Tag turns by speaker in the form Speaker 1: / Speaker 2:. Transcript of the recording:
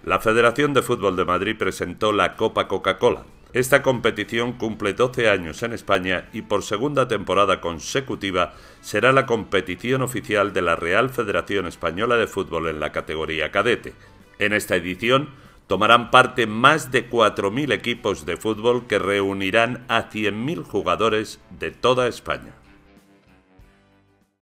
Speaker 1: La Federación de Fútbol de Madrid presentó la Copa Coca-Cola. Esta competición cumple 12 años en España y por segunda temporada consecutiva será la competición oficial de la Real Federación Española de Fútbol en la categoría cadete. En esta edición tomarán parte más de 4.000 equipos de fútbol que reunirán a 100.000 jugadores de toda España.